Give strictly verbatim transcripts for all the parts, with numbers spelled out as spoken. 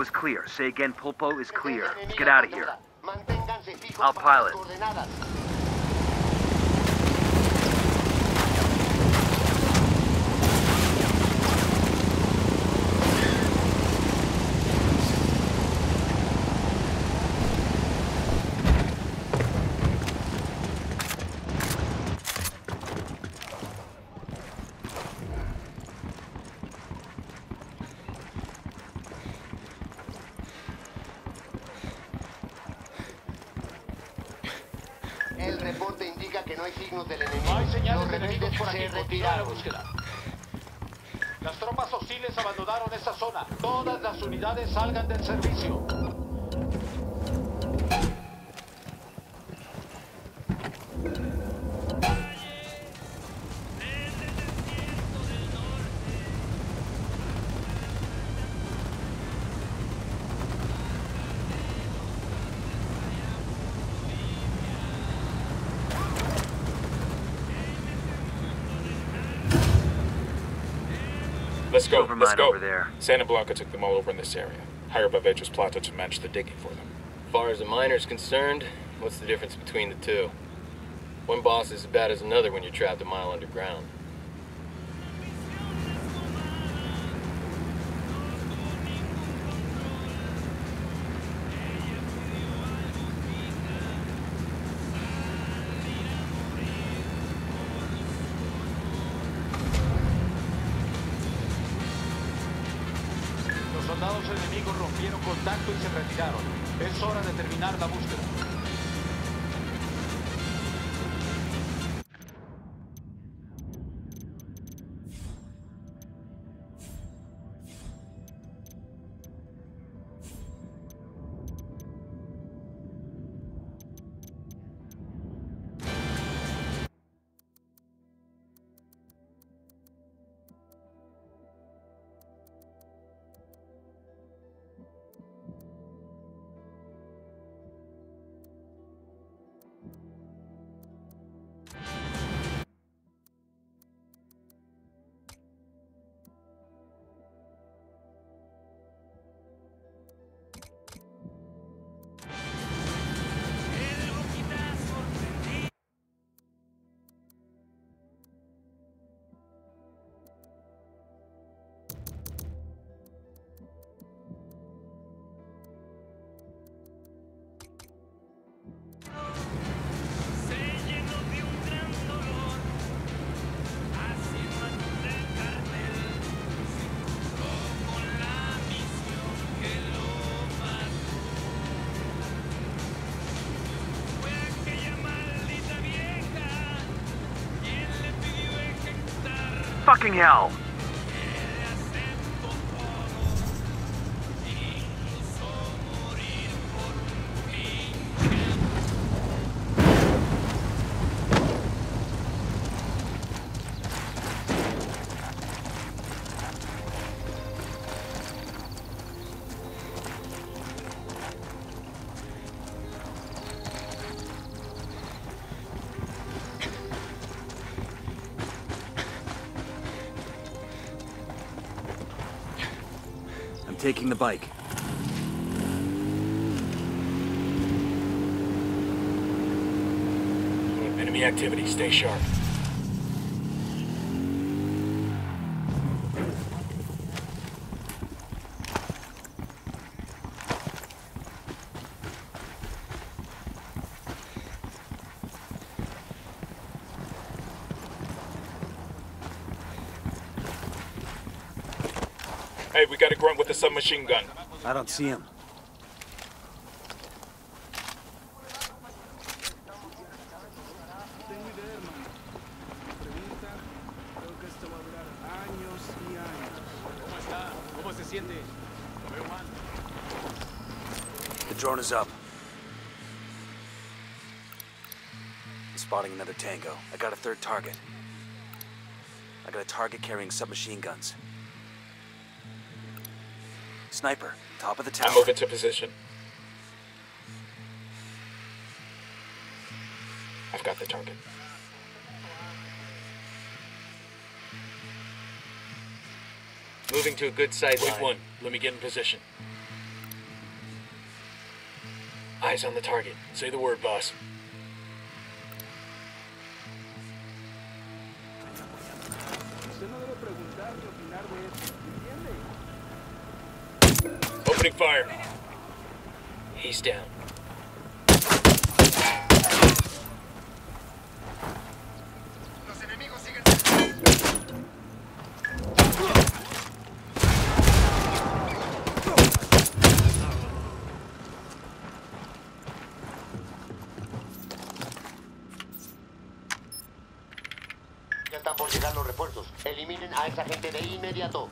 is clear. Say again, Pulpo is clear. Let's get out of here. I'll pilot. El reporte indica que no hay signos del enemigo. No hay señales Los de enemigos rebeldes por se aquí. Continúa la retiraron. búsqueda. Las tropas hostiles abandonaron esta zona. Todas las unidades salgan del servicio. Let's go, Silver let's mine go. over there. Santa Blanca took them all over in this area. Higher above Edge's Plateau to manage the digging for them. As far as the miner's concerned, what's the difference between the two? One boss is as bad as another when you're trapped a mile underground. Los soldados enemigos rompieron contacto y se retiraron. Es hora de terminar la búsqueda. Fucking hell! Taking the bike. Enemy activity, stay sharp. Hey, we got a grunt with a submachine gun. I don't see him. The drone is up. I'm spotting another Tango. I got a third target. I got a target carrying submachine guns. Sniper, top of the tower. I'm moving to position. I've got the target. Moving to a good sight line. Wave one, let me get in position. Eyes on the target. Say the word, boss. Opening fire. He's down. Ya están por llegar los refuerzos. Eliminen a esa gente de inmediato.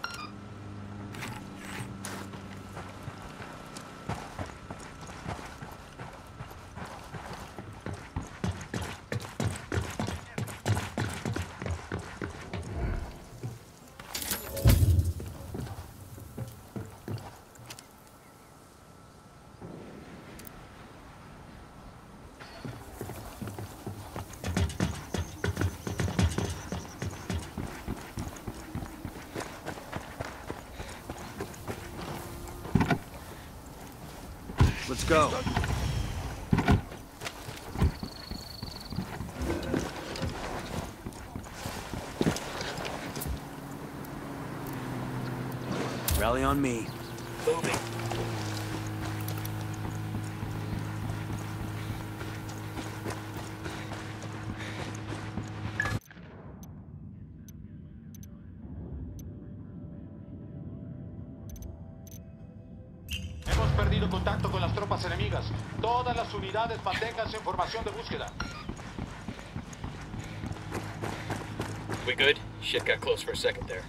Let's go. Rally on me. Moving. Hemos perdido contacto con las tropas enemigas. Todas las unidades manténganse en formación de búsqueda. We good? Shit got close for a second there.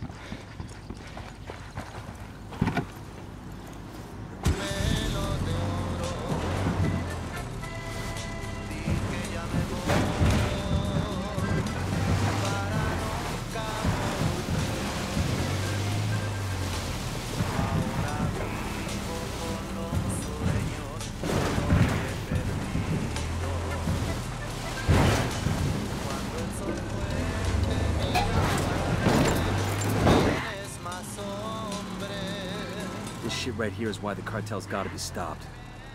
This shit right here is why the cartel's gotta be stopped.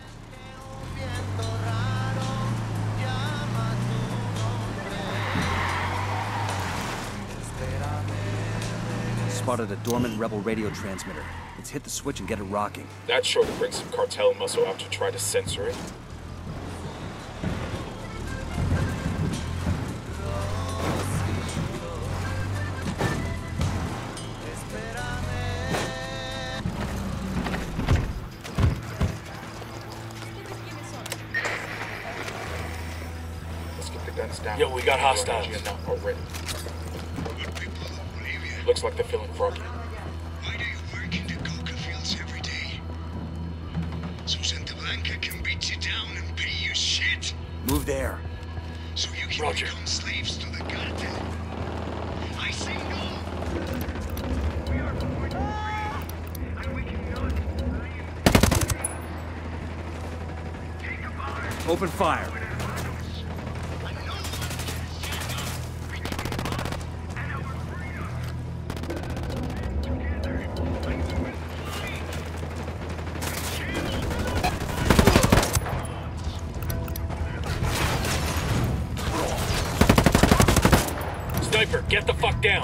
Spotted a dormant rebel radio transmitter. Let's hit the switch and get it rocking. That's sure to bring some cartel muscle out to try to censor it. Let's get the guns down. Yo, we got hostiles. Now already. Good people of Bolivia. Looks like they're feeling froggy. Why do you work in the coca fields every day? So Santa Blanca can beat you down and pay you shit? Move there. So you can Roger. become slaves to the cartel? I say no! We are born free, and we cannot leave. Take a bar. Open fire. Sniper, get the fuck down!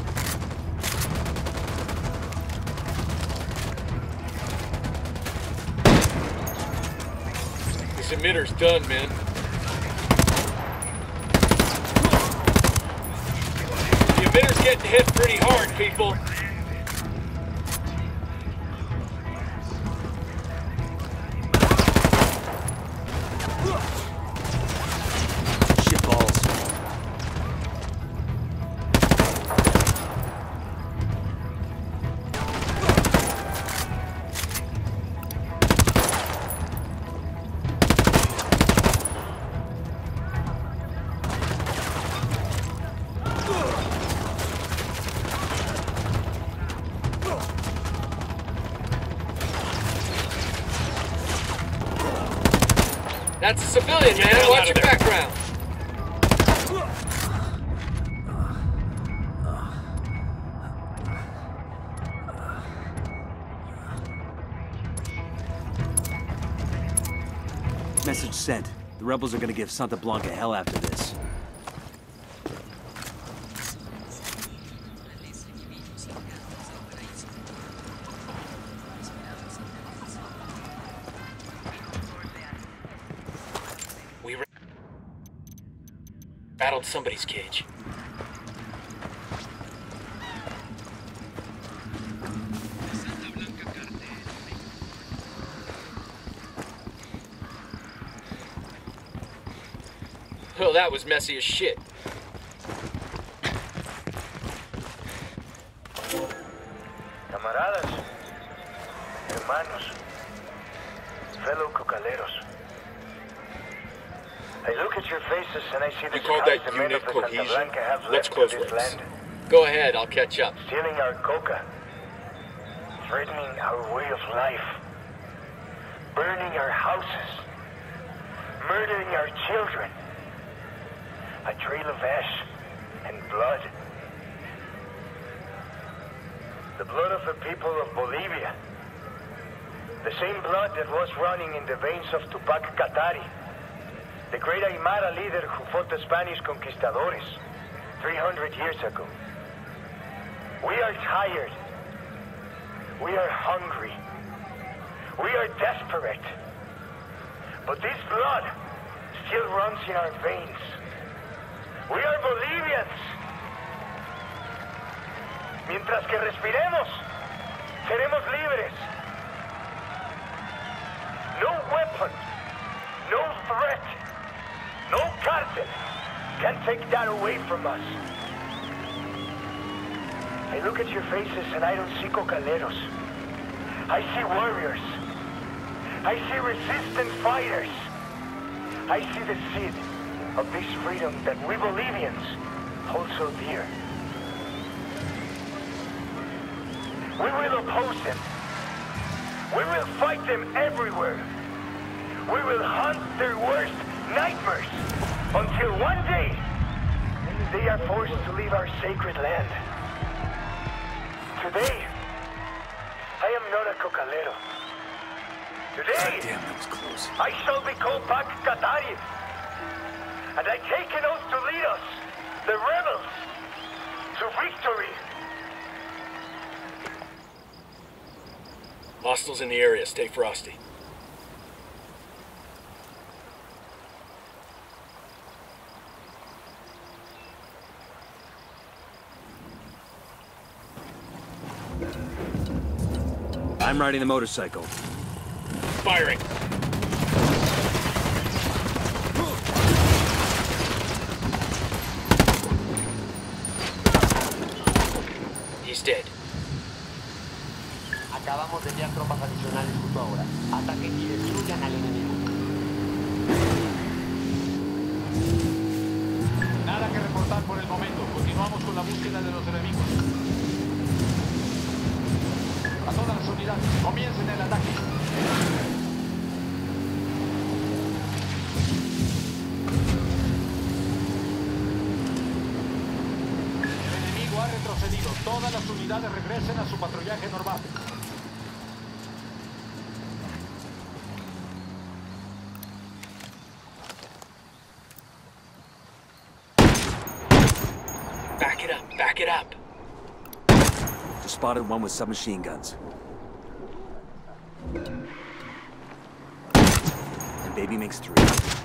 This emitter's done, man. The emitter's getting hit pretty hard, people. Shit balls. That's a civilian, Get the man. hell Watch out your of there. background. Message sent. The rebels are gonna give Santa Blanca hell after this. We ra- rattled somebody's cage. Well, that was messy as shit. Camaradas, hermanos, fellow cocaleros. I look at your faces and I see the You called scars that the men unit of the Santa cohesion? Blanca have Let's left close to this ranks. land. Go ahead, I'll catch up. Stealing our coca, threatening our way of life, burning our houses, murdering our children. A trail of ash and blood. The blood of the people of Bolivia. The same blood that was running in the veins of Tupac Katari, the great Aymara leader who fought the Spanish conquistadores three hundred years ago. We are tired. We are hungry. We are desperate. But this blood still runs in our veins. We are Bolivians. Mientras que respiremos, seremos libres. No weapon, no threat, no cartel can take that away from us. I look at your faces and I don't see cocaleros. I see warriors. I see resistant fighters. I see the seed of this freedom that we Bolivians hold so dear. We will oppose them. We will fight them everywhere. We will hunt their worst nightmares until one day they are forced to leave our sacred land. Today, I am not a cocalero. Today, Damn, that was close. I shall be called Pac Katari. And I take an oath to lead us, the rebels, to victory. Hostiles in the area, stay frosty. I'm riding the motorcycle. Firing! He's dead. Acabamos de enviar tropas adicionales justo ahora. Ataquen y destruyan al enemigo. Nada que reportar por el momento. Continuamos con la búsqueda de los enemigos. A todas las unidades, comiencen el ataque. El enemigo ha retrocedido. Todas las unidades regresen a su patrullaje normal. Back it up, back it up. Just spotted one with submachine guns. And baby makes three.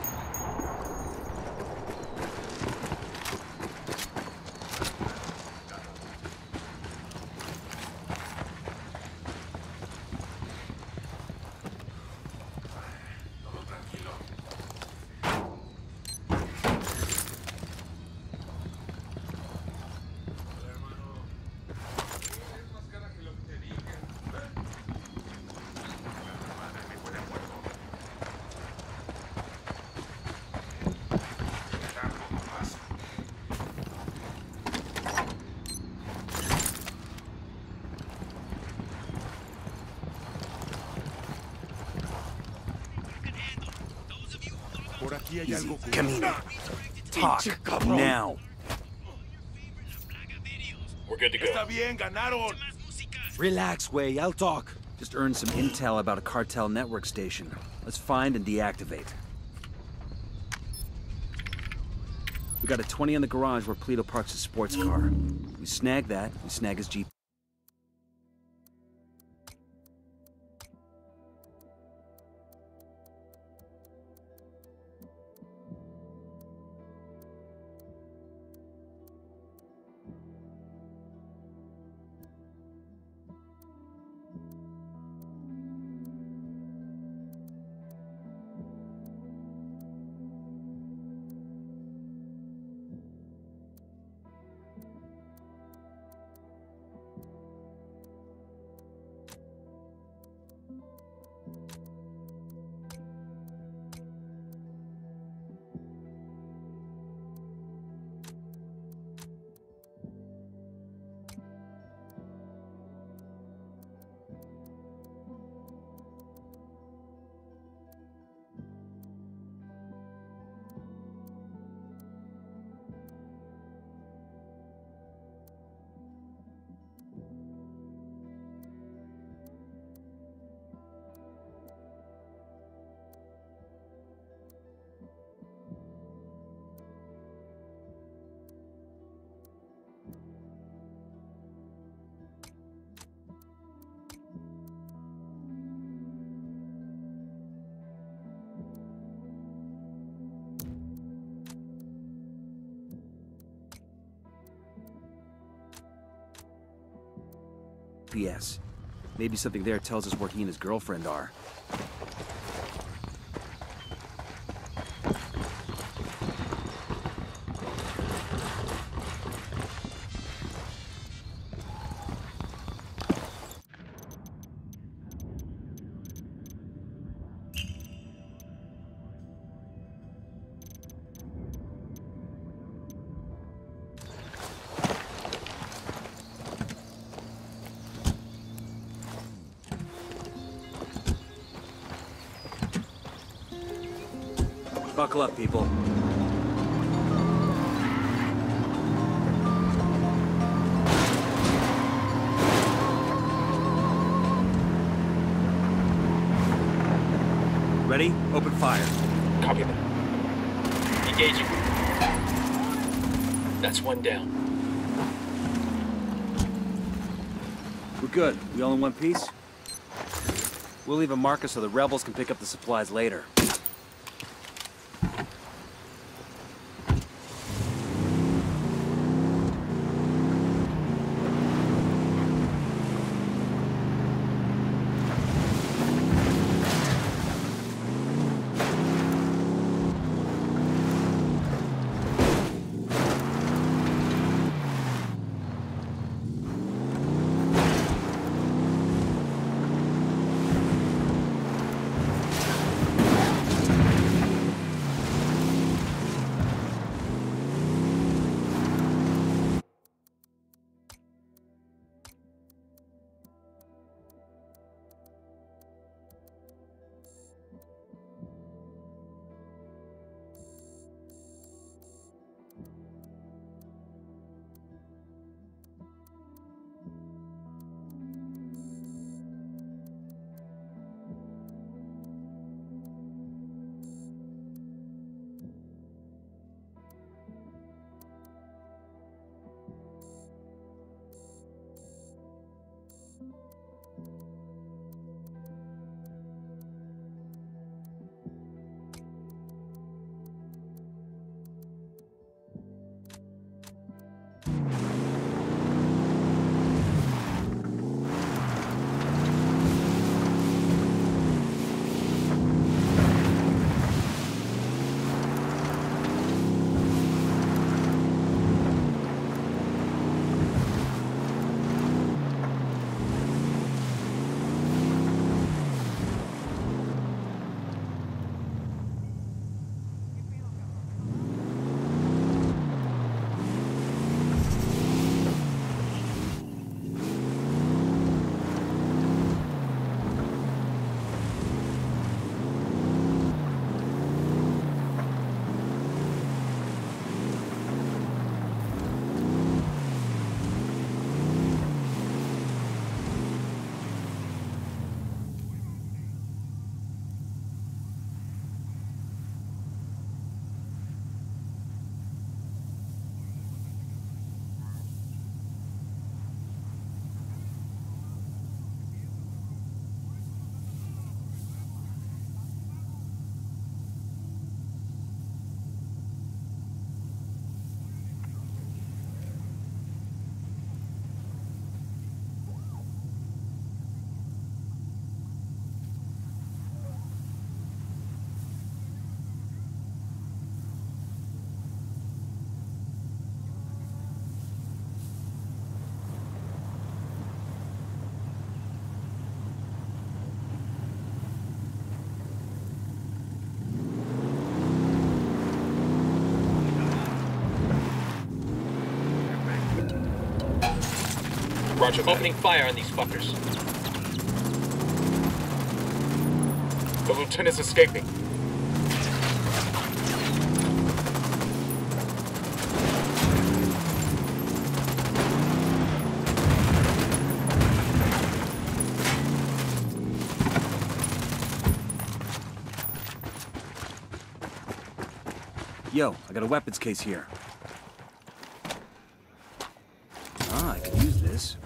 Easy. Camino. Talk. Now. We're good to go. Relax, Way. I'll talk. Just earned some intel about a cartel network station. Let's find and deactivate. We got a twenty in the garage where Polito parks his sports car. We snag that, we snag his Jeep. P S. Maybe something there tells us where he and his girlfriend are. Buckle up, people. Ready? Open fire. Copy that. Engaging. That's one down. We're good. We all in one piece? We'll leave a marker so the rebels can pick up the supplies later. Roger that. Opening fire on these fuckers. The lieutenant's escaping. Yo, I got a weapons case here. Ah, I could use this.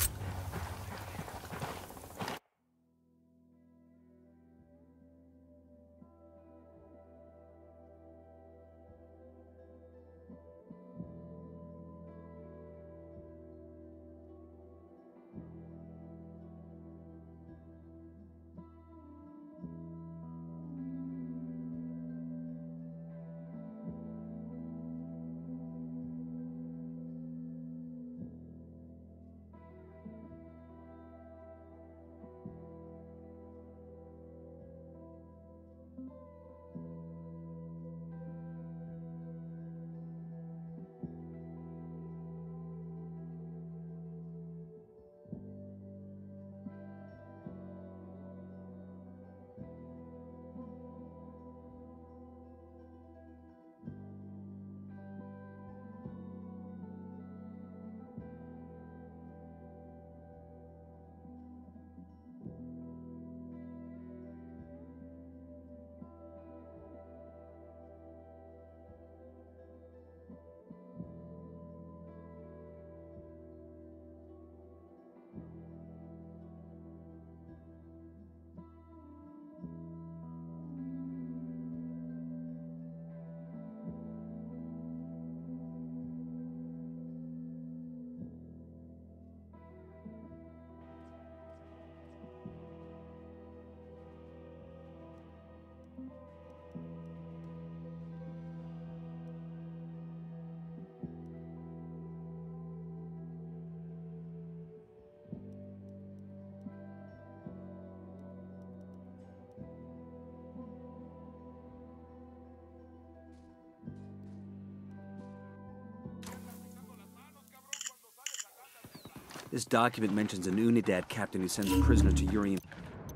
This document mentions an Unidad captain who sends a prisoner to Yuri and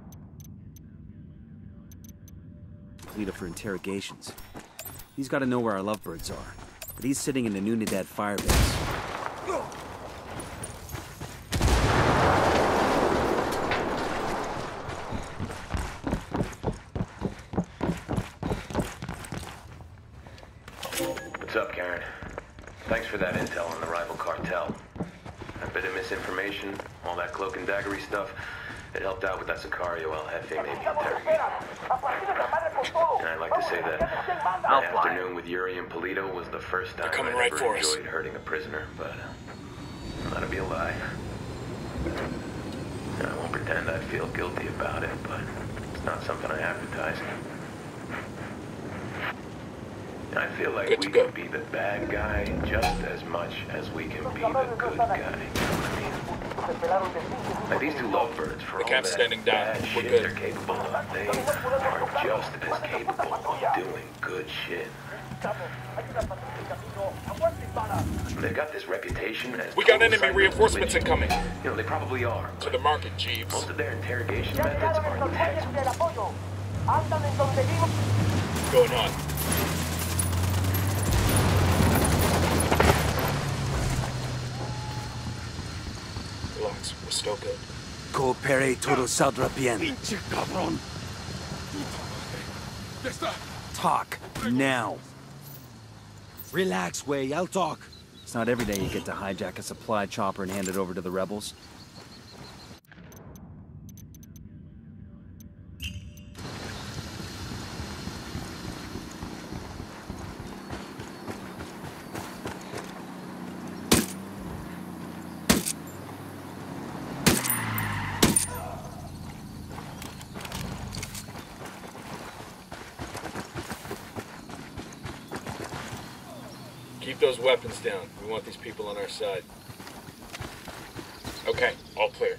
Polito for interrogations. He's got to know where our lovebirds are, but he's sitting in an Unidad firebase. What's up, Karen? Thanks for that intel on the rival cartel. A bit of misinformation, all that cloak and daggery stuff, it helped out with that Sicario El Jefe maybe interrogate. And I'd like to say that my afternoon with Yuri and Polito was the first time coming I right ever for us. enjoyed hurting a prisoner, but uh, that'll be a lie. And I won't pretend I feel guilty about it, but it's not something I advertise. I feel like Good we to go. can be the bad guy just as much as we can be the good guy. You know what I mean? Like these two lovebirds, for The all camp's that standing down. bad We're shit good. they're capable of, they are just as capable of doing good shit. They've got this reputation as We got total enemy psychos, reinforcements which, incoming. You know, they probably are. To the market, Jeeves. Most of their interrogation methods are textbook. Going on. Relax, we're still good. Coopere todo saldrá bien. Pinche cabrón. Ya está. Talk, now. Relax, Way. I'll talk. It's not every day you get to hijack a supply chopper and hand it over to the rebels. Keep those weapons down. We want these people on our side. Okay, all clear.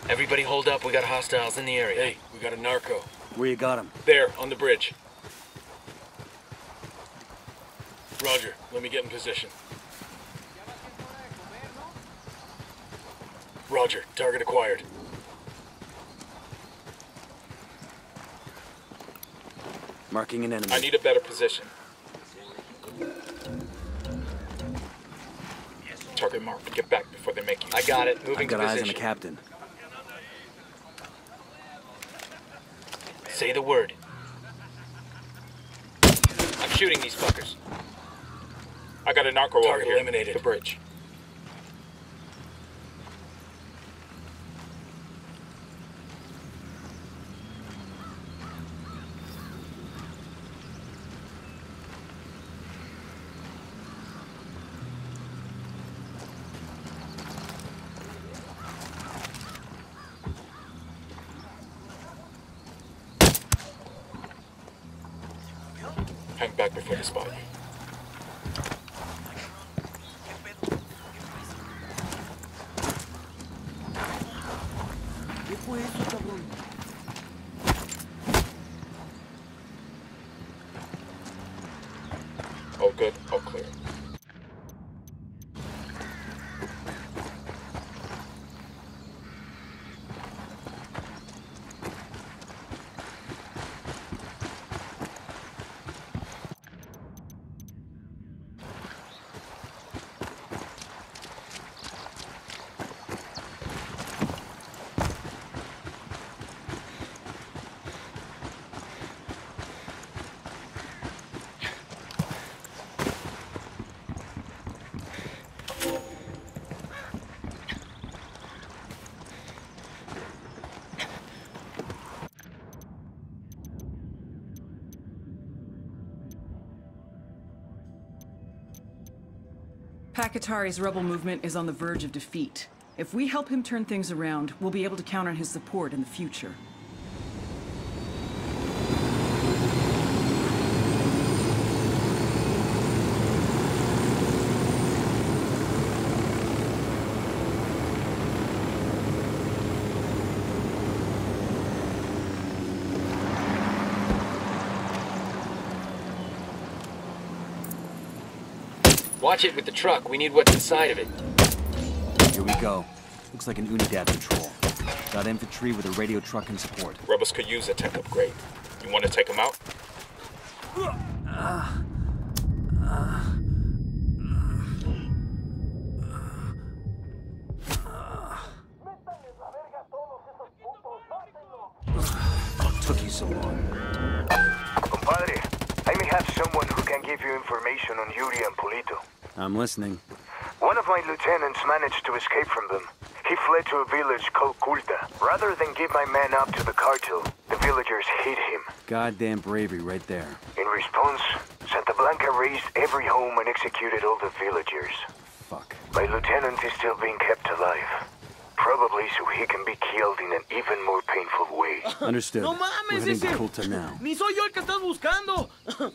Everybody hold up, we got hostiles in the area. Hey, we got a narco. Where you got him? There, on the bridge. Roger, let me get in position. Roger, target acquired. Marking an enemy. I need a better position. Target marked. Get back before they make you. I got it. Moving I've got to eyes on position. the captain. Say the word. I'm shooting these fuckers. I got a narco over Target here. eliminated. The bridge. Hang back before they spot you. All good, all clear. Pakatari's rebel movement is on the verge of defeat. If we help him turn things around, we'll be able to count on his support in the future. Watch it with the truck. We need what's inside of it. Here we go. Looks like an Unidad patrol. Got infantry with a radio truck and support. Rebels could use a tech upgrade. You want to take them out? Uh, uh, What took you so long? Compadre, I may have someone who can give you information on Yuri and Polito. I'm listening. One of my lieutenants managed to escape from them. He fled to a village called Culta. Rather than give my man up to the cartel, the villagers hit him. Goddamn bravery right there. In response, Santa Blanca razed every home and executed all the villagers. Fuck. My lieutenant is still being kept alive. Probably so he can be killed in an even more painful way. Understood. No We're mames, heading to ese... Culta now. Ni soy yo el que estás buscando.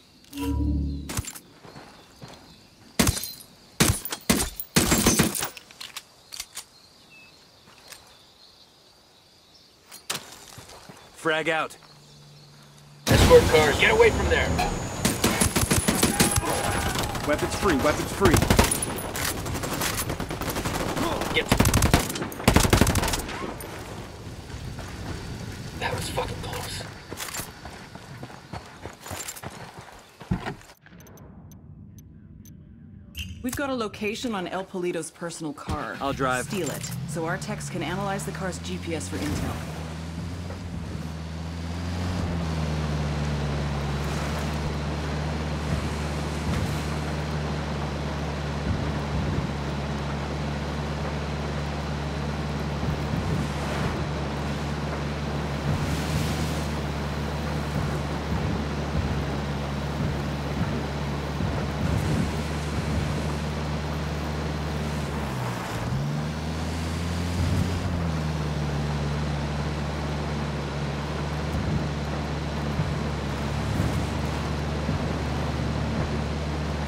Frag out. Escort cars, get away from there. Weapons free, weapons free. Get. That was fucking close. We've got a location on El Polito's personal car. I'll drive. Steal it, so our techs can analyze the car's G P S for intel.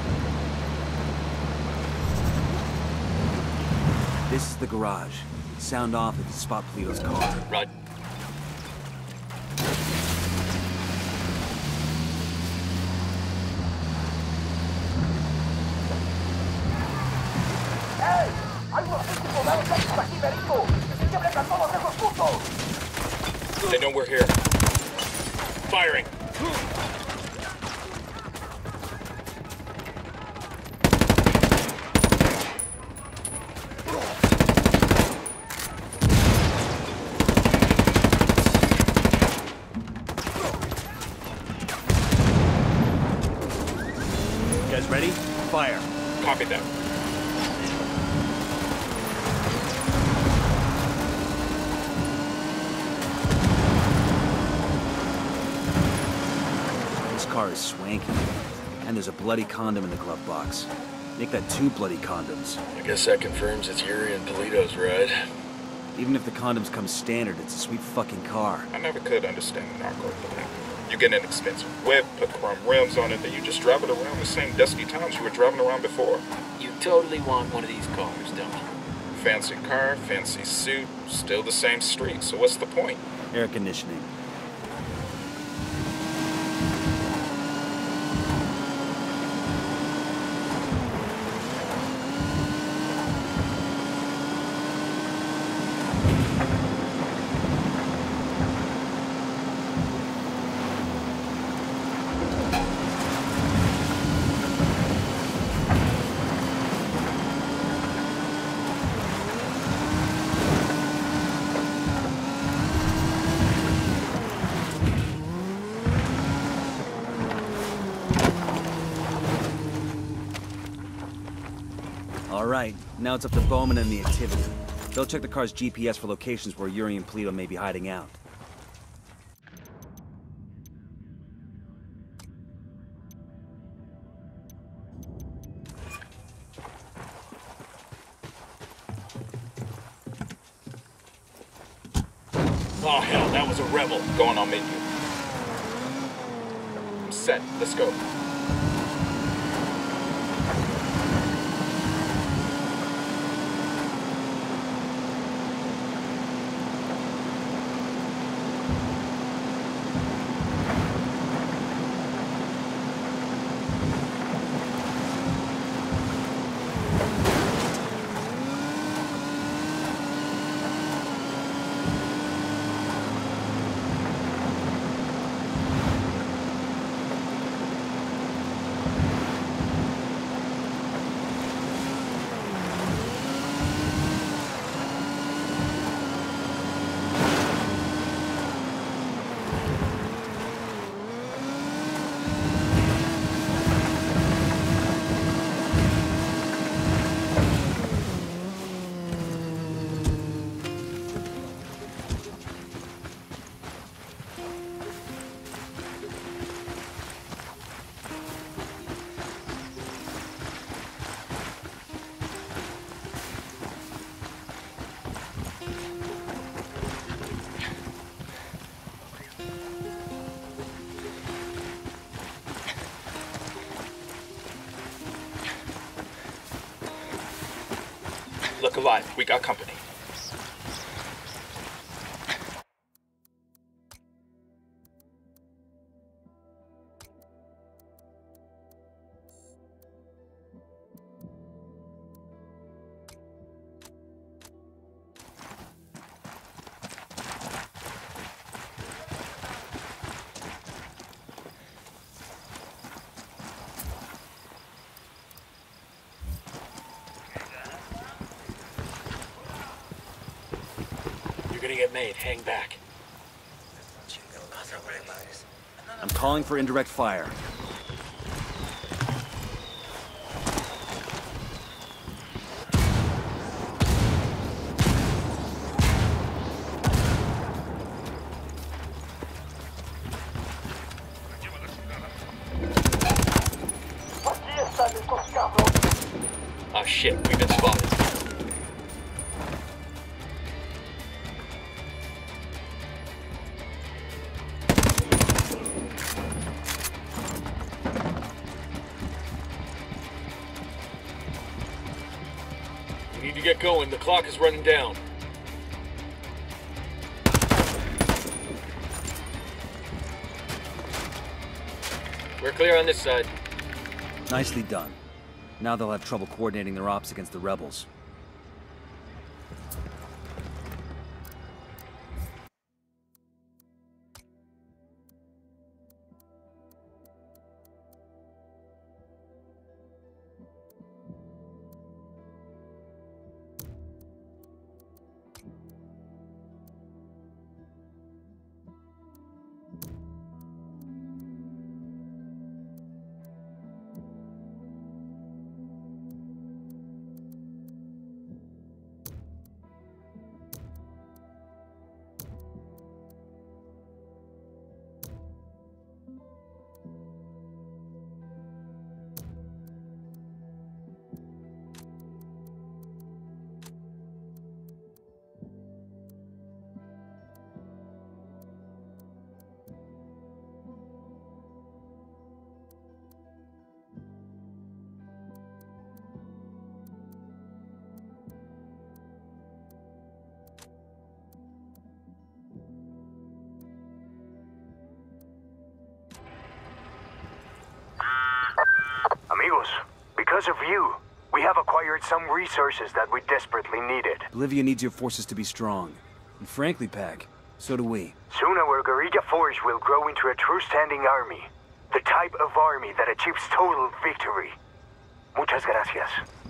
This is the garage. sound off if you spot Polito's car. Right. They know we're here. Firing. You guys ready? Fire. Copy that. This car is swanky. And there's a bloody condom in the glove box. Make that two bloody condoms. I guess that confirms it's Yuri and Polito's ride. Even if the condoms come standard, it's a sweet fucking car. I never could understand the narco thing. You get an expensive whip, put chrome rims on it, then you just drive it around the same dusty towns you were driving around before. You totally want one of these cars, don't you? Fancy car, fancy suit, still the same street, so what's the point? Air conditioning. All right, now it's up to Bowman and the activity. They'll check the car's G P S for locations where Yuri and Polito may be hiding out. Oh hell, that was a rebel. Going on menu. I'm set. Let's go. Look alive. We got company. You're gonna get made. Hang back. I'm calling for indirect fire. Ah, shit. We've been spotted. We need to get going. The clock is running down. We're clear on this side. Nicely done. Now they'll have trouble coordinating their ops against the rebels. Amigos, because of you, we have acquired some resources that we desperately needed. Bolivia needs your forces to be strong. And frankly, Pac, so do we. Soon our guerrilla force will grow into a true standing army. The type of army that achieves total victory. Muchas gracias.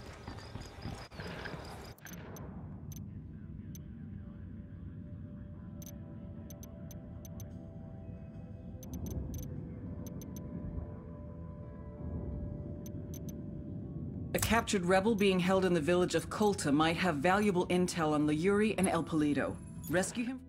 A captured rebel being held in the village of Colta might have valuable intel on Layuri and El Polito. Rescue him?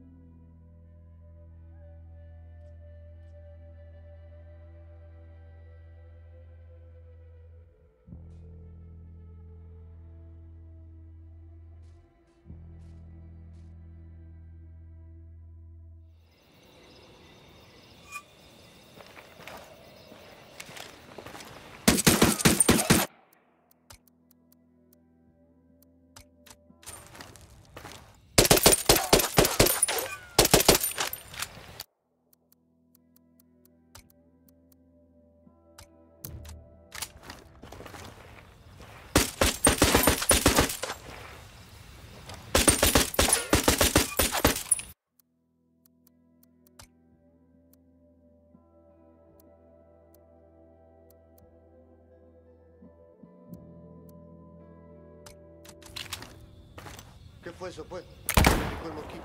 ¿Qué fue eso, pues? Dijo el mosquito.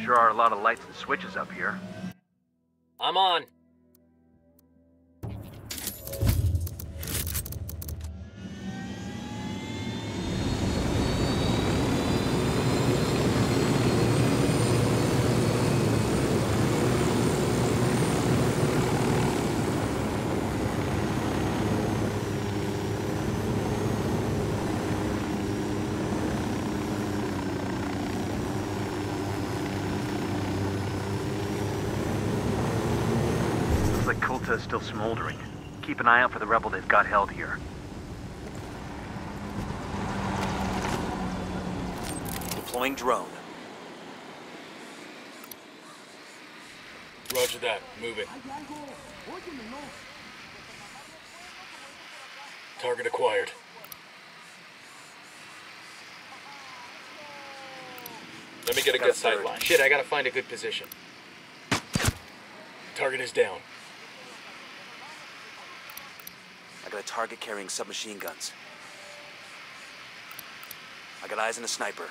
Sure are a lot of lights and switches up here. I'm on. Is still smoldering. Keep an eye out for the rebel they've got held here. Deploying drone. Roger that. Moving. Target acquired. Let me get a good sight line. Shit, I gotta find a good position. Target is down. I got a target carrying submachine guns. I got eyes on a sniper.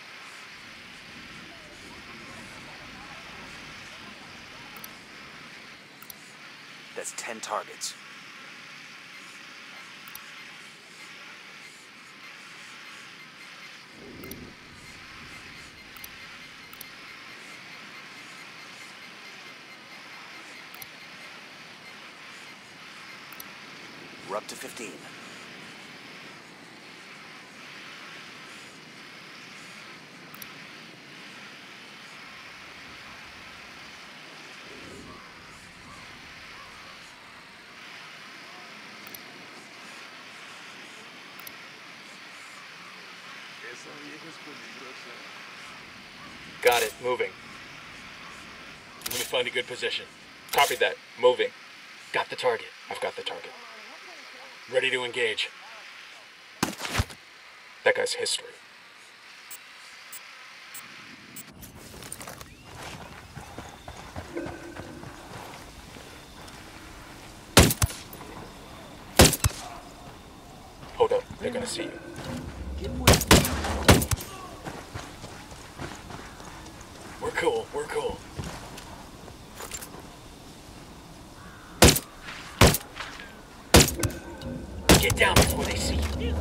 That's ten targets. We're up to fifteen. Got it. Moving. Let me find a good position. Copy that. Moving. Got the target. I've got the target. Ready to engage. That guy's history. Hold up. They're gonna see you. We're cool. We're cool. Get down before they see you.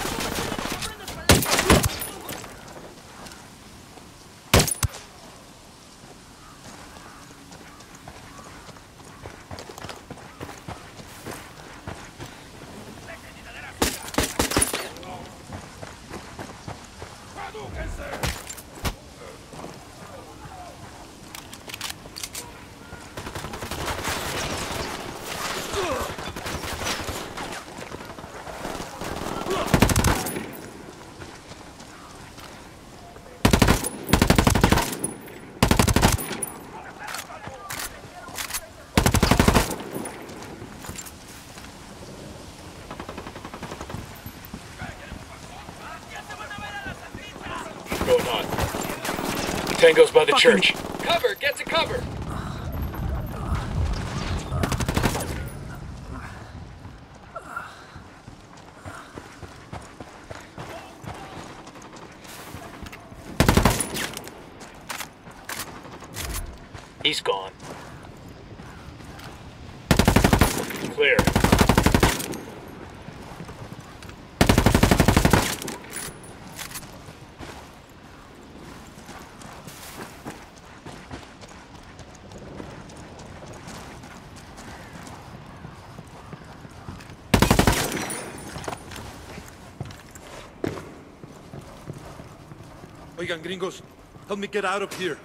Going on. Tango's by the Fucking church. Cover! Get to cover! He's gone. Clear. Oigan, gringos, help me get out of here.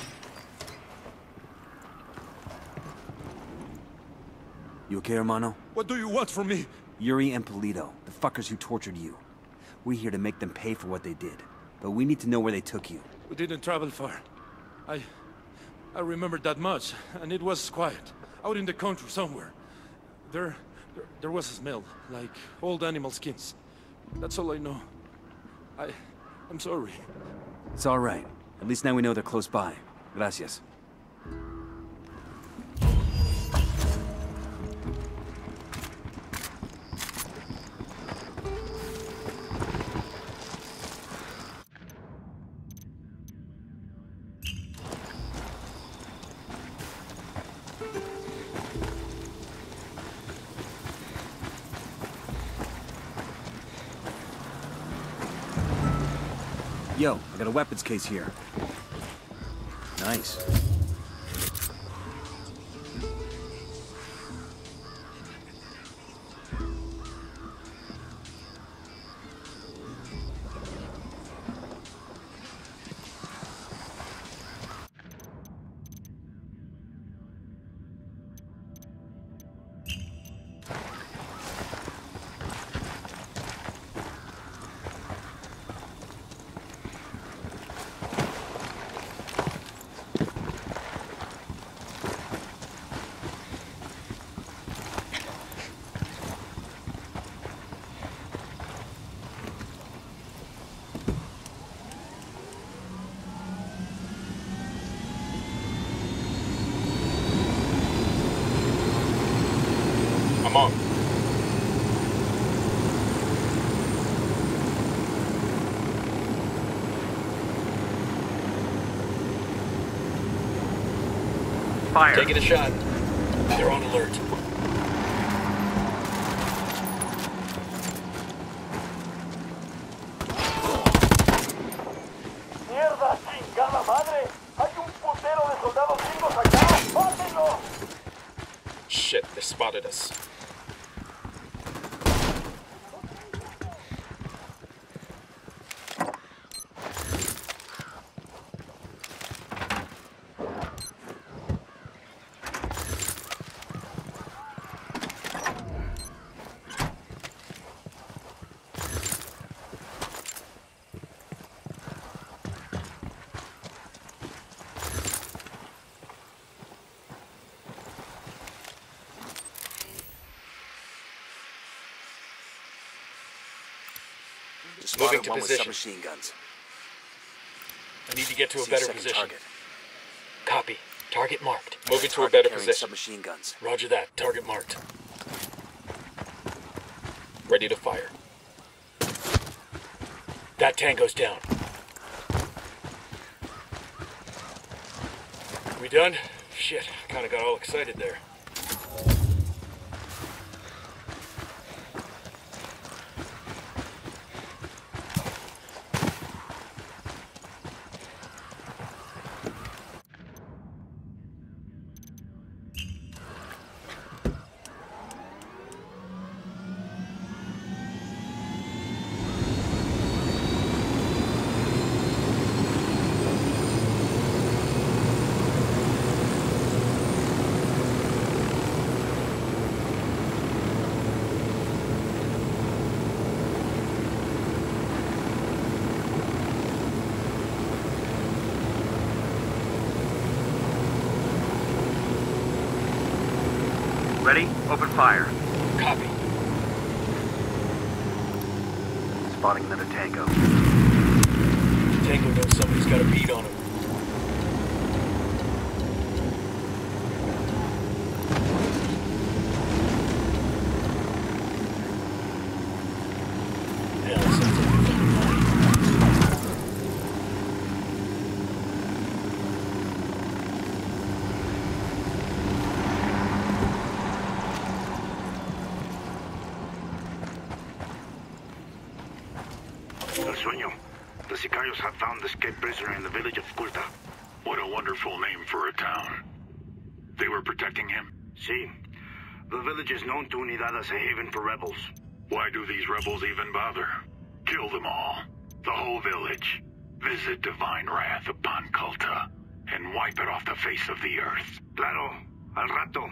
You okay, hermano? What do you want from me? Yuri and Polito, the fuckers who tortured you. We're here to make them pay for what they did. But we need to know where they took you. We didn't travel far. I... I remember that much, and it was quiet. Out in the country somewhere. There... There, there was a smell, like old animal skins. That's all I know. I... I'm sorry. It's all right. At least now we know they're close by. Gracias. Yo, I got a weapons case here. Nice. I'm on. Fire. Taking a shot. They're on alert. ¡Mierda, chingada madre! ¡Hay un putero de soldados gringos acá! ¡Mátenlo! Shit, they spotted us. Just Moving spotted to one with position. submachine guns. I need to get to a See better second position. target. Copy. Target marked. Moving to a Target better carrying position. Submachine guns. Roger that. Target marked. Ready to fire. That tango's down. We done? Shit, kinda got all excited there. Ready? Open fire. Copy. Spotting another tango. Tango knows somebody's got a beat on him. Hell, sounds like they're fucking lying. El Sueño. The Sicarios have found the escaped prisoner in the village of Culta. What a wonderful name for a town. They were protecting him? Si. The village is known to Unidad as a haven for rebels. Why do these rebels even bother? Kill them all. The whole village. Visit divine wrath upon Culta and wipe it off the face of the earth. Claro. Al rato.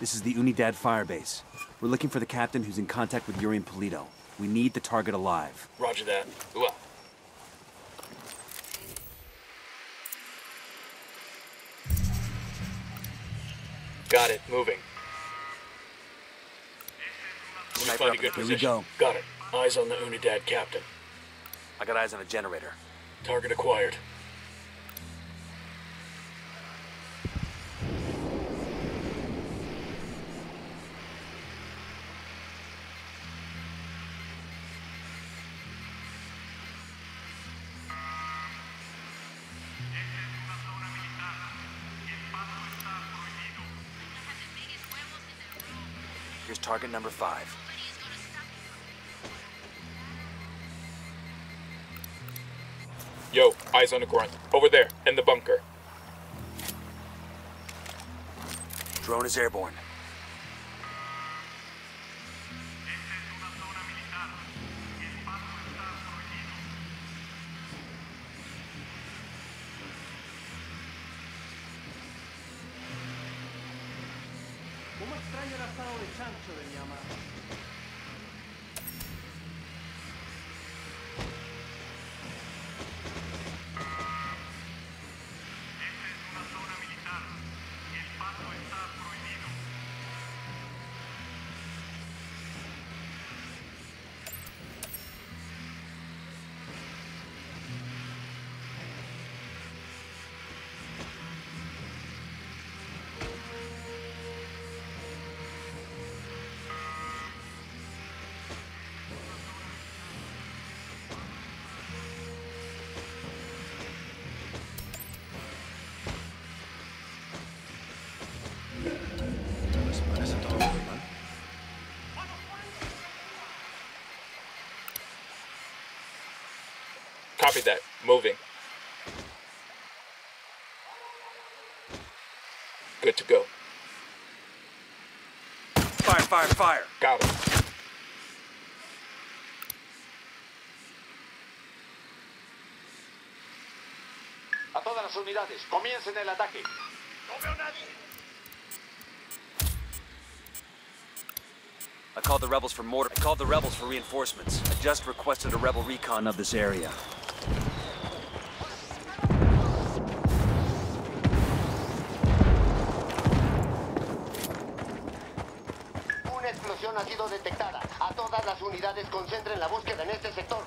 This is the Unidad firebase. We're looking for the captain who's in contact with Yuri and Polito. We need the target alive. Roger that. Ooh. Got it. Moving. Let me find a good position. Here we go. Got it. Eyes on the Unidad captain. I got eyes on a generator. Target acquired. Here's target number five. Yo, eyes on the grunt. Over there, in the bunker. Drone is airborne. ¿Cómo extraño el asado de chancho de mi amada? Copy that. Moving. Good to go. Fire, fire, fire! Got him. A todas las unidades, comiencen el ataque. No veo nadie. I called the rebels for mortar. I called the rebels for reinforcements. I just requested a rebel recon of this area. Una explosión ha sido detectada. A todas las unidades concentren la búsqueda en este sector.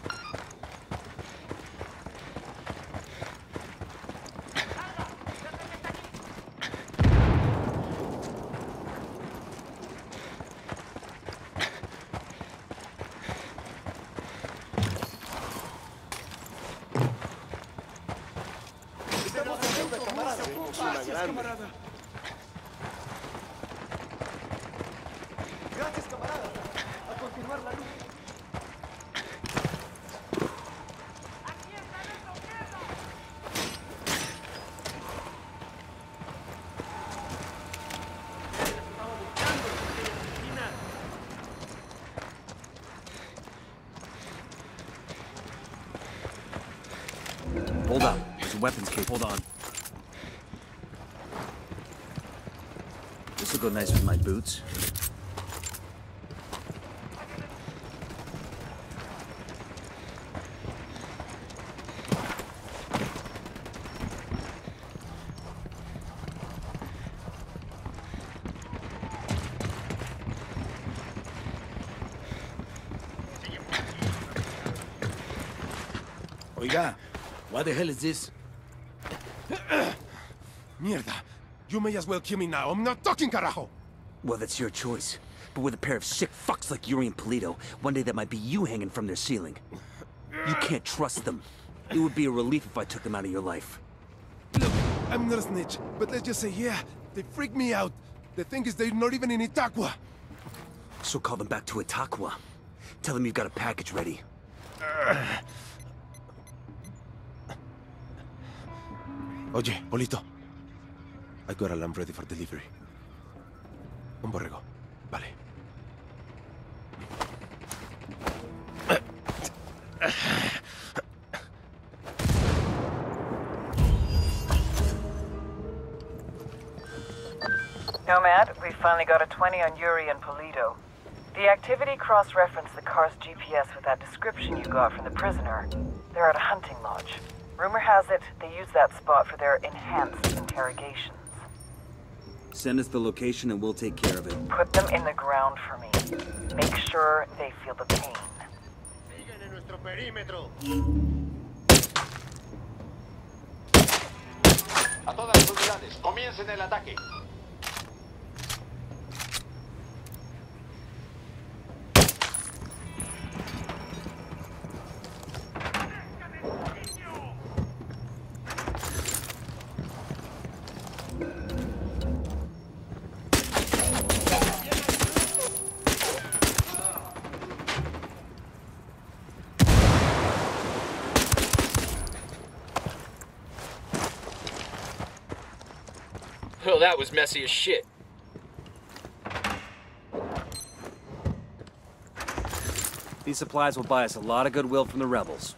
Gracias, camarada. A continuar la lucha. Hold up. There's a weapons case. Hold on. This will go nice with my boots. Oiga, what the hell is this? Mierda. You may as well kill me now. I'm not talking, carajo! Well, that's your choice. But with a pair of sick fucks like Yuri and Polito, one day that might be you hanging from their ceiling. You can't trust them. It would be a relief if I took them out of your life. Look, I'm not a snitch, but let's just say, yeah, they freak me out. The thing is, they're not even in Itaqua. So call them back to Itaqua. Tell them you've got a package ready. Oye, Polito. I got a lamb ready for delivery. Un borrego. Vale. Nomad, we've finally got a twenty on Yuri and Polito. The activity cross-referenced the car's G P S with that description you got from the prisoner. They're at a hunting lodge. Rumor has it they use that spot for their enhanced interrogations. Send us the location and we'll take care of it. Put them in the ground for me. Make sure they feel the pain. Sigan en nuestro perímetro. A todas las unidades, comiencen el ataque. Oh, that was messy as shit. These supplies will buy us a lot of goodwill from the rebels.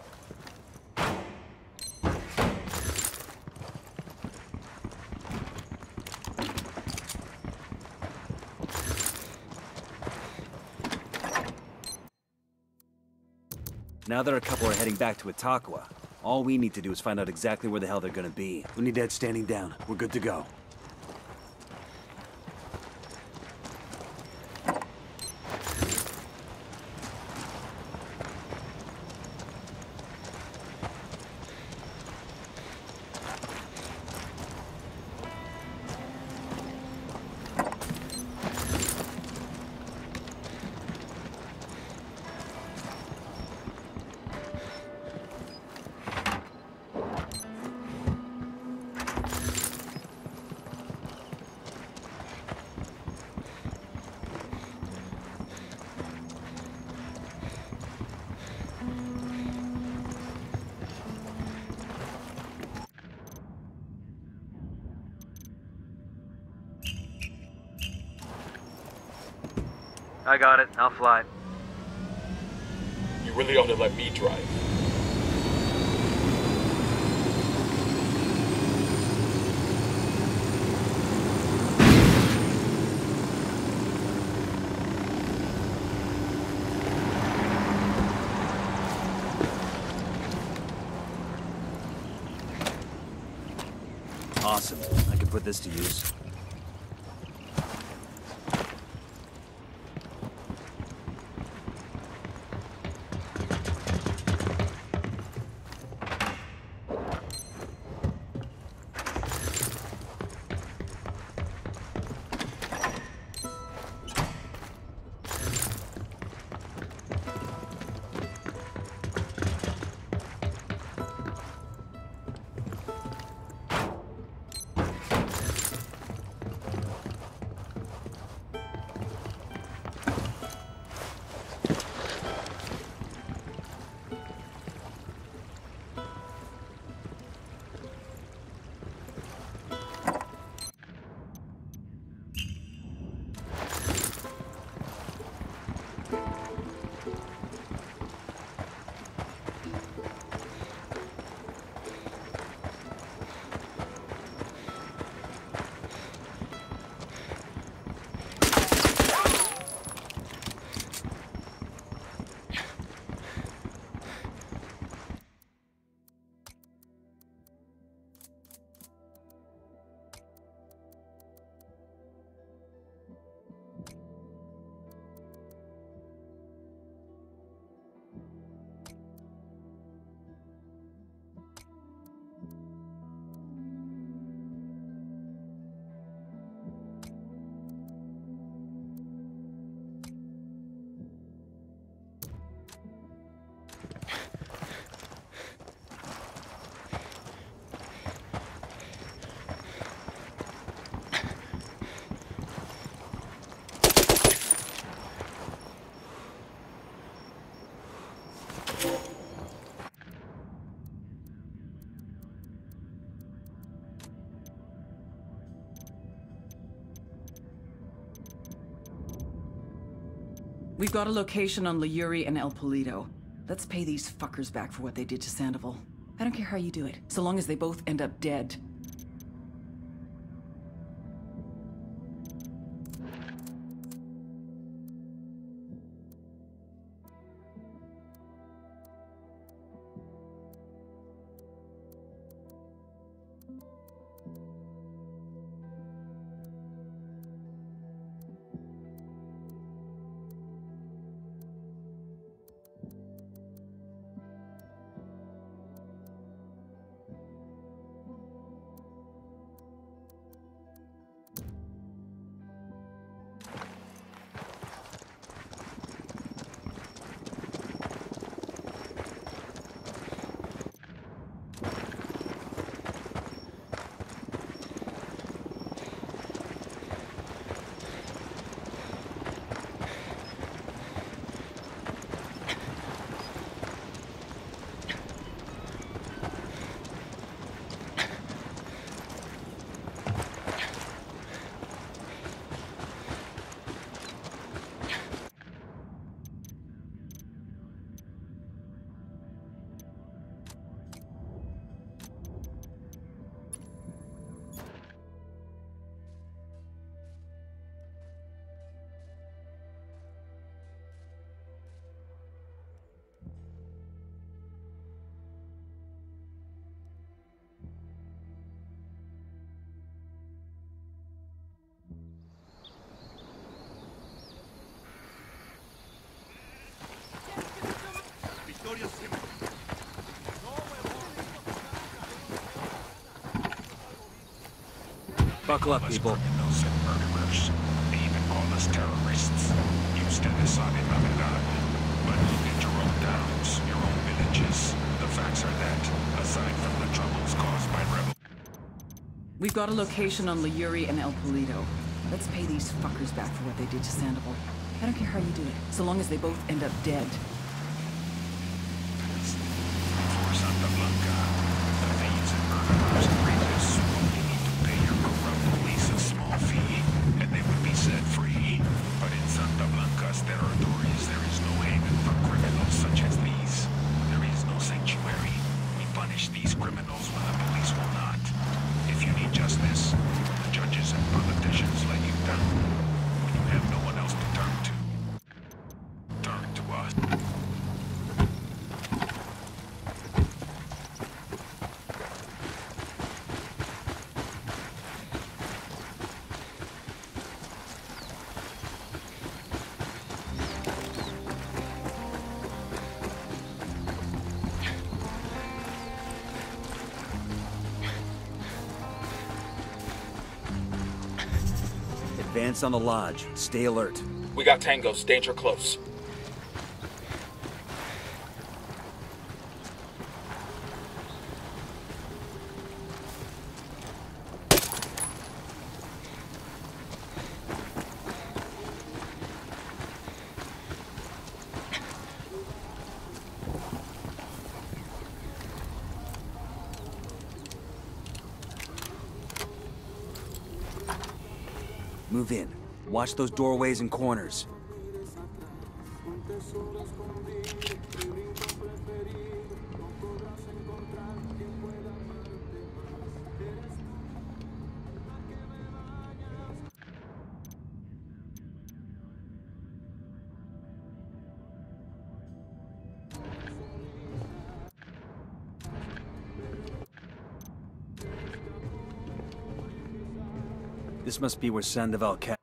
Now that a couple are heading back to Itaqua, all we need to do is find out exactly where the hell they're gonna be. We need to head standing down. We're good to go. I got it. I'll fly. You really ought to let me drive. Awesome. I can put this to use. We've got a location on Layuri and El Polito. Let's pay these fuckers back for what they did to Sandoval. I don't care how you do it, so long as they both end up dead. Buckle up, people. Criminals and murderers. They even call us terrorists. Ustedes saben la verdad. But look at your own towns, your own villages. The facts are that, aside from the troubles caused by rebels. We've got a location on Liyuri and El Pulido. Let's pay these fuckers back for what they did to Sandoval. I don't care how you do it, so long as they both end up dead. For Santa Blanca, the thieves and murderers and rapists only need to pay your corrupt police a small fee, and they would be set free. But in Santa Blanca's territories, there is no haven for criminals such as these. There is no sanctuary. We punish these criminals when the police will not. If you need justice, the judges and politicians let you down. When you have no one else to turn to, turn to us. Advance on the lodge. Stay alert. We got tangos. Danger close. Move in. Watch those doorways and corners. This must be where Sandoval ca-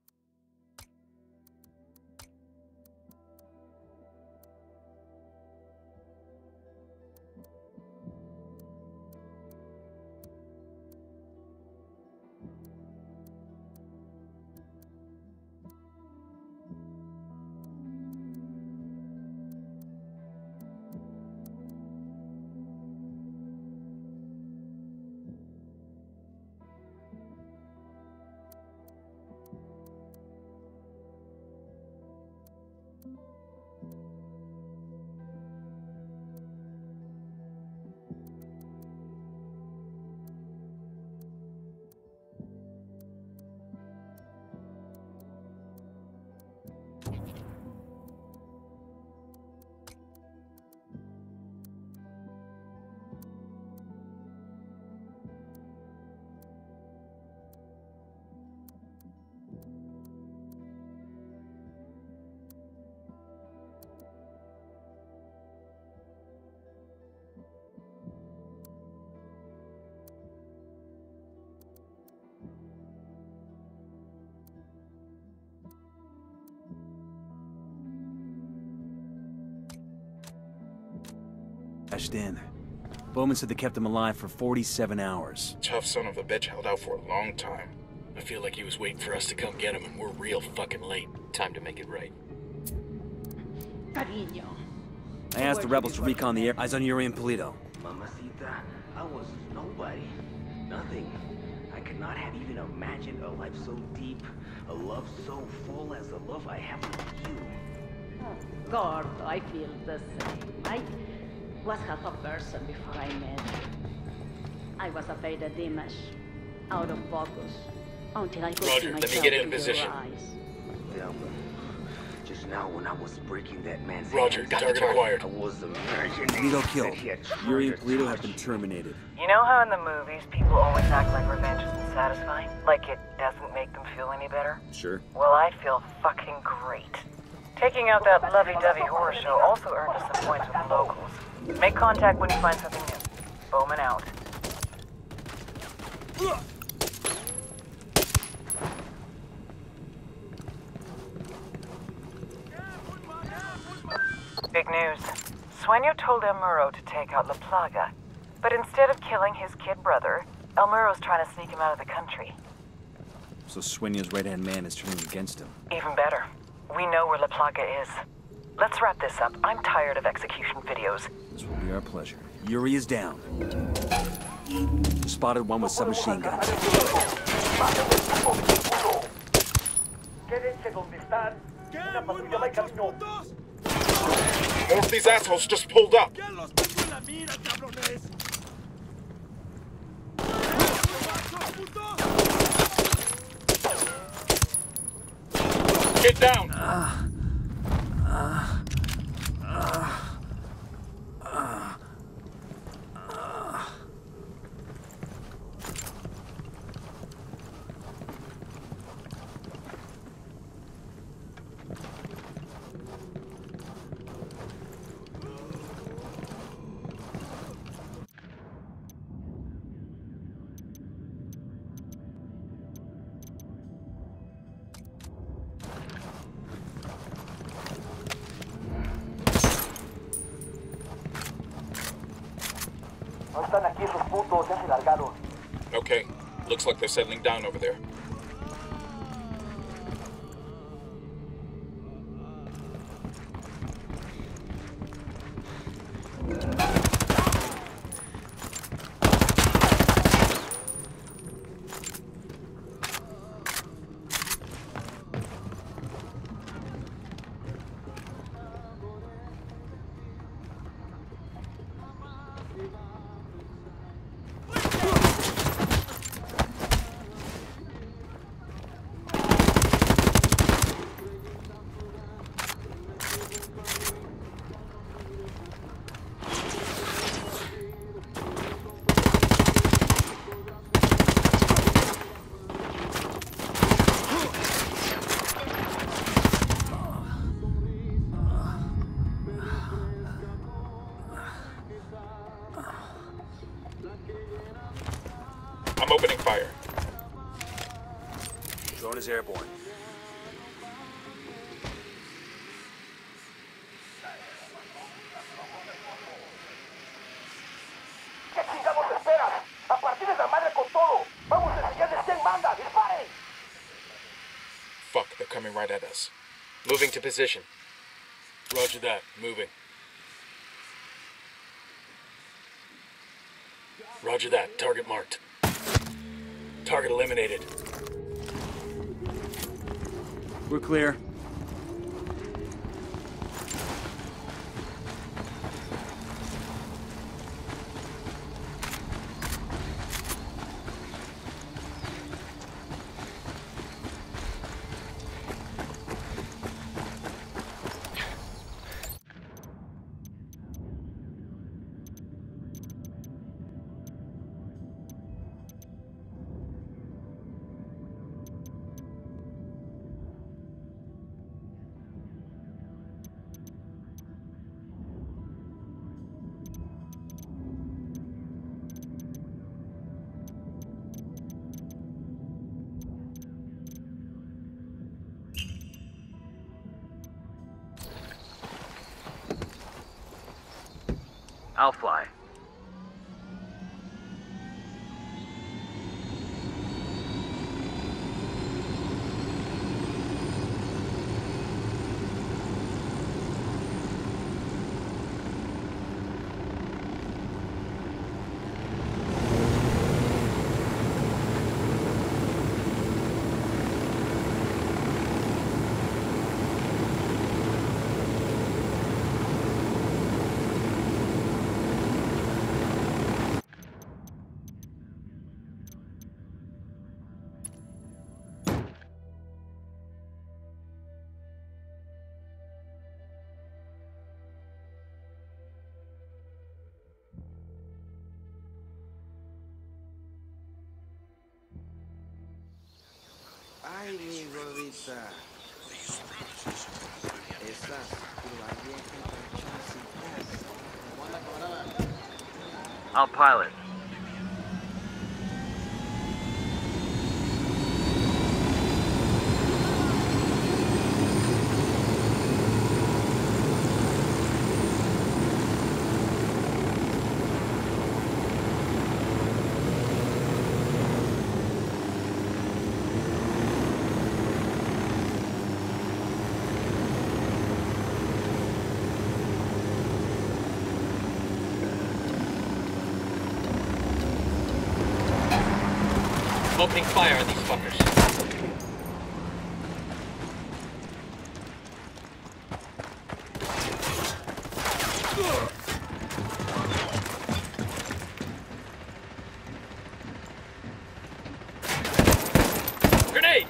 Cashed in. Bowman said they kept him alive for forty-seven hours. Tough son of a bitch held out for a long time. I feel like he was waiting for us to come get him, and we're real fucking late. Time to make it right. I asked the rebels to recon the air. Eyes on Yuri and Pulido. Mamacita, I was nobody. Nothing. I could not have even imagined a life so deep, a love so full as the love I have with you. God, I feel the same. I was half a person before I met you. I was afraid of Dimash, out of focus, until I could Roger, see let myself me get in in position. your eyes. Delta, just now when I was breaking that man's Roger, hands, got target acquired. I was imagining Pulido that killed. he had Yuri and tried to Pulido have touch been terminated. You know how in the movies people always act like revenge isn't satisfying? Like it doesn't make them feel any better? Sure. Well, I feel fucking great. Taking out that lovey-dovey horror show also earned us some points with the locals. Make contact when you find something new. Bowman out. Big news. Sueño told El Muro to take out La Plaga, but instead of killing his kid brother, El Muro's trying to sneak him out of the country. So Sueño's right-hand man is turning against him. Even better. We know where La Plaga is. Let's wrap this up. I'm tired of execution videos. This will be our pleasure. Yuri is down. Spotted one with submachine guns. More of these assholes just pulled up. Get down! Uh, uh, uh, uh, uh. Okay, looks like they're settling down over there. I'm opening fire. Drone is airborne. ¿Qué chingados esperas? A partir de la madre con todo. Vamos a enseñarles quién manda. ¡Disparen! Fuck, they're coming right at us. Moving to position. Roger that. Moving. Roger that. Target marked. Target eliminated. We're clear. I'll fly. Ay, mi gordita. Esa, la vieja cachaza. I'll pilot. Opening fire on these fuckers. Grenade!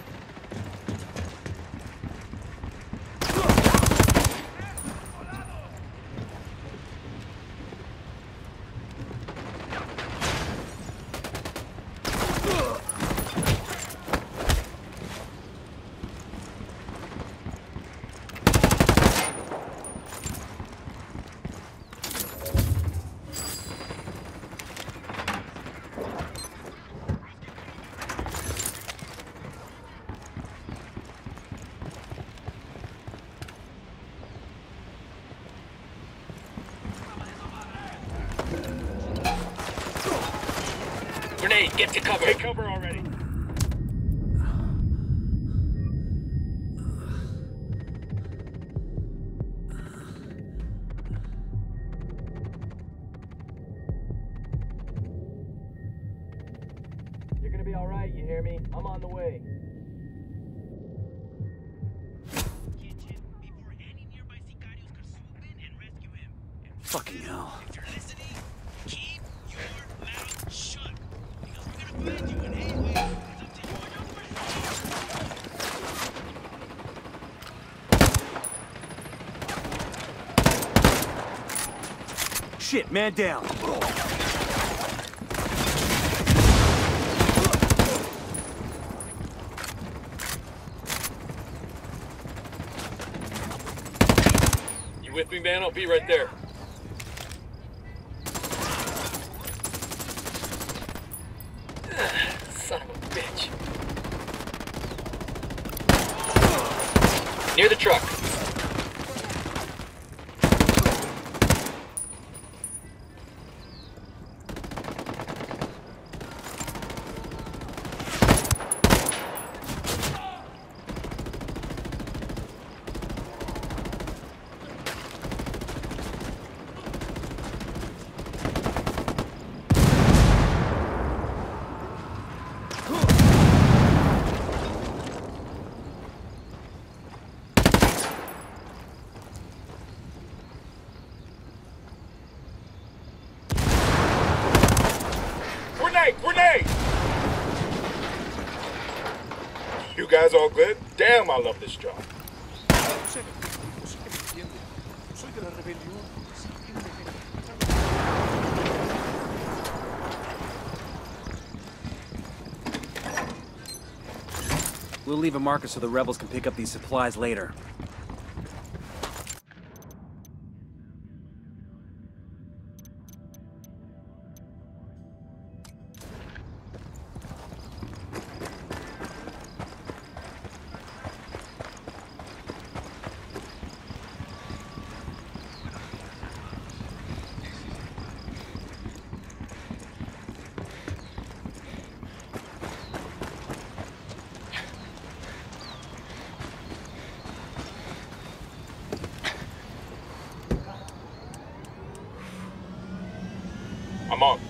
Grenade, get to cover. Take cover already. You're gonna be all right, you hear me? I'm on the way. Fucking hell. Shit, man down. You with me, man? I'll be right there. Son of a bitch. Near the truck. Grenade! You guys all good? Damn, I love this job. We'll leave a marker so the rebels can pick up these supplies later. I'm on.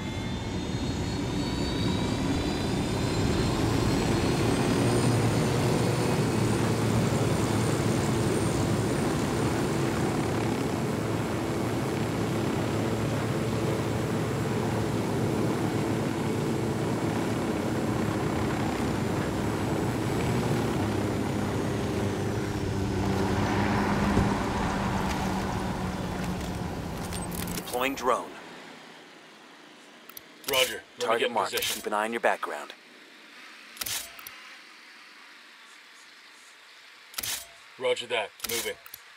Deploying drone. Roger. Target marked. Keep an eye on your background. Roger that. Moving.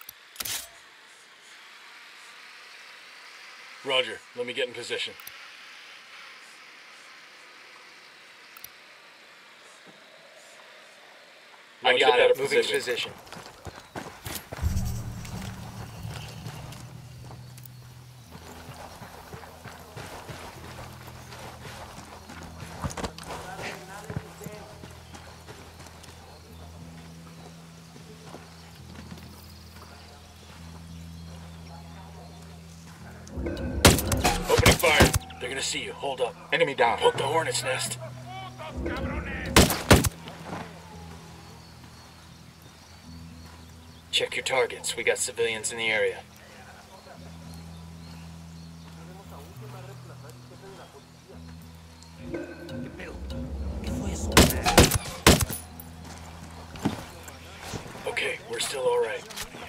Roger. Let me get in position. I got it. Moving Position. position. Opening fire. They're gonna see you. Hold up. Enemy down. Poke the hornet's nest. Check your targets. We got civilians in the area. Okay, we're still all right.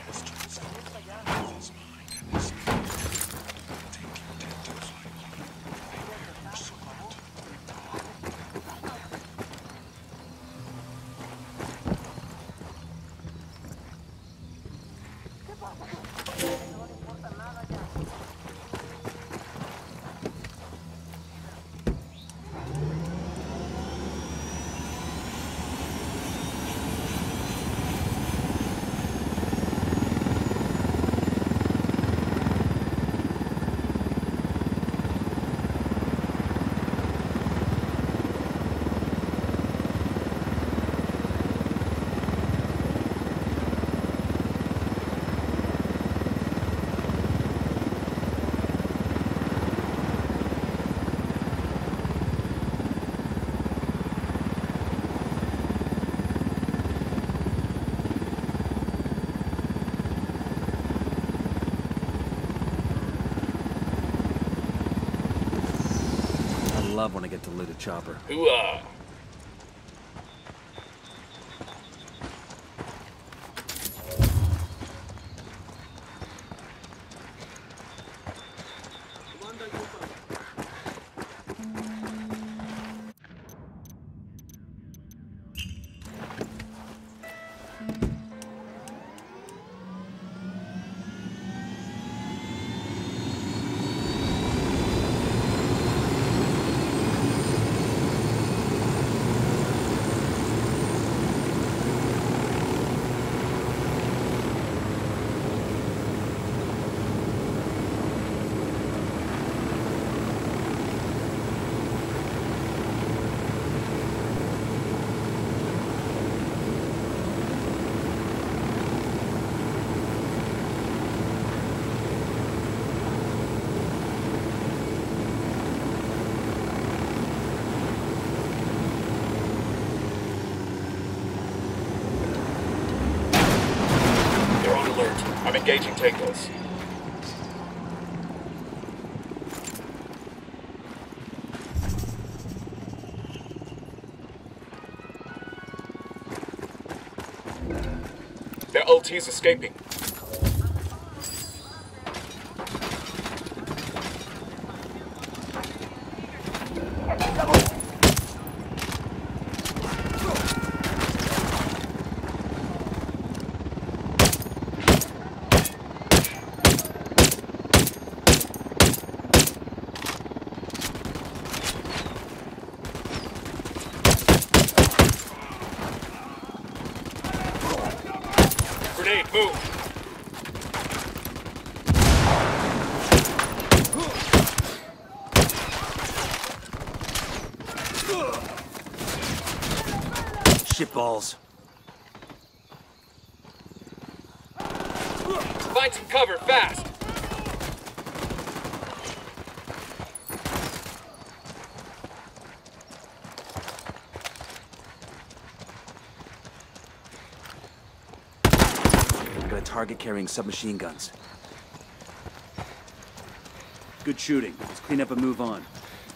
I love when I get to loot a chopper. Hooah! I'm engaging Takeos. Their O T's escaping. Grenade, move! Shitballs. Find some cover, fast! Got a target carrying submachine guns. Good shooting. Let's clean up and move on.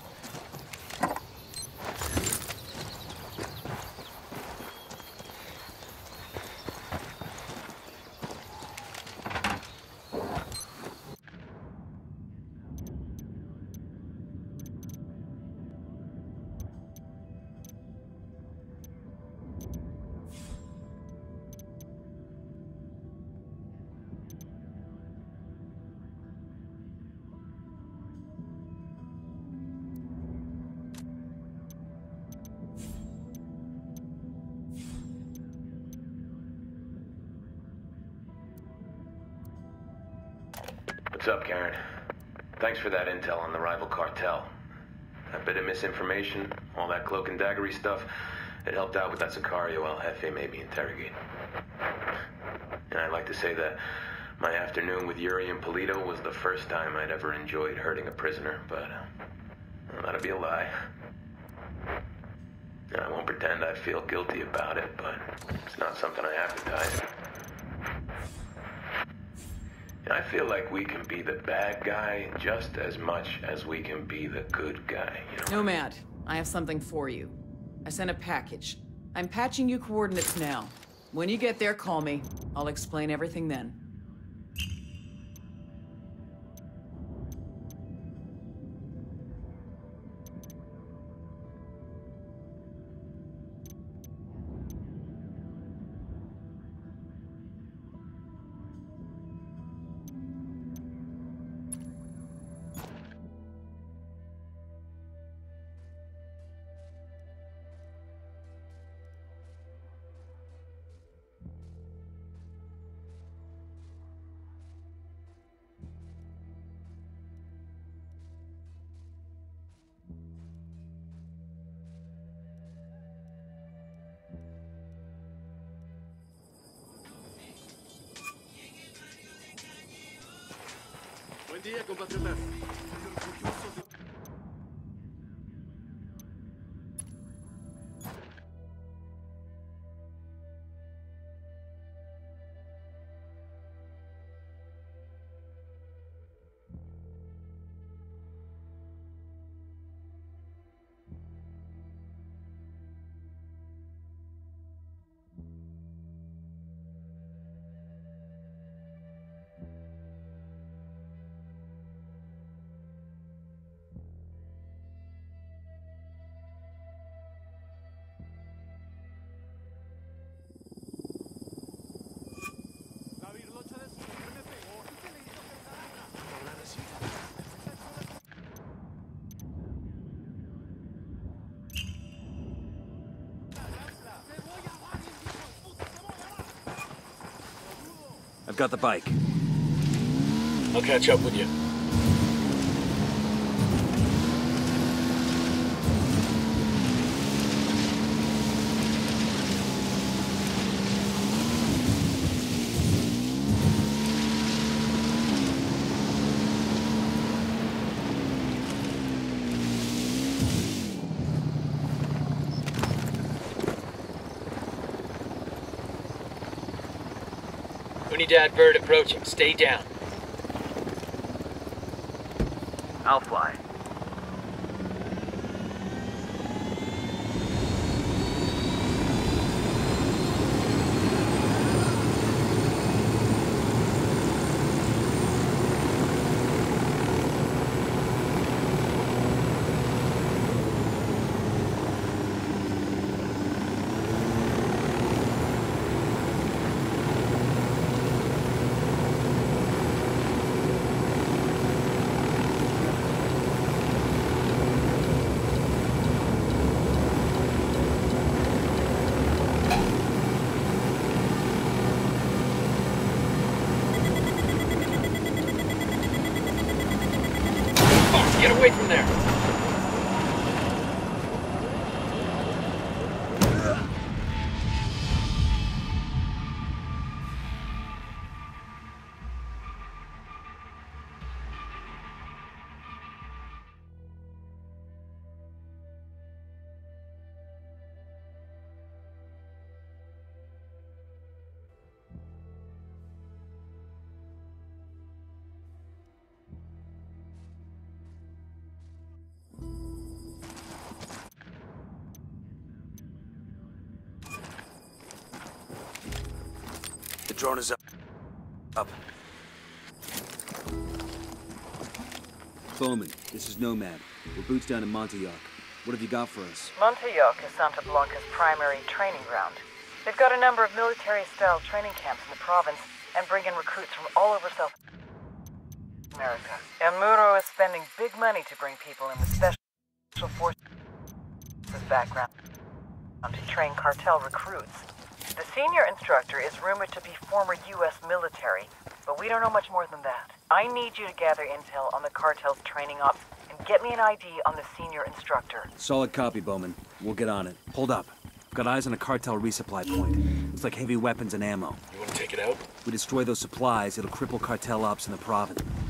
What's up, Karen? Thanks for that intel on the rival cartel. That bit of misinformation, all that cloak and daggery stuff, it helped out with that Sicario El Jefe made me interrogate. And I'd like to say that my afternoon with Yuri and Polito was the first time I'd ever enjoyed hurting a prisoner, but uh, that'd be a lie. And I won't pretend I feel guilty about it, but it's not something I advertise. And I feel like we can be the bad guy just as much as we can be the good guy, you know? Nomad, I have something for you. I sent a package. I'm patching you coordinates now. When you get there, call me. I'll explain everything then. Buen día, compatriotas. I've got the bike. I'll catch up with you. Unidad bird approaching. Stay down. I'll fly. Get away from there! The drone is up. Up. Bowman, this is Nomad. We're boots down in Montauk. What have you got for us? Montauk is Santa Blanca's primary training ground. They've got a number of military-style training camps in the province and bring in recruits from all over South America. El Muro is spending big money to bring people in with special forces background to train cartel recruits. The senior instructor is rumored to be former U S military, but we don't know much more than that. I need you to gather intel on the cartel's training ops and get me an I D on the senior instructor. Solid copy, Bowman. We'll get on it. Hold up. Got eyes on a cartel resupply point. Looks like heavy weapons and ammo. You want to take it out? We destroy those supplies, it'll cripple cartel ops in the province.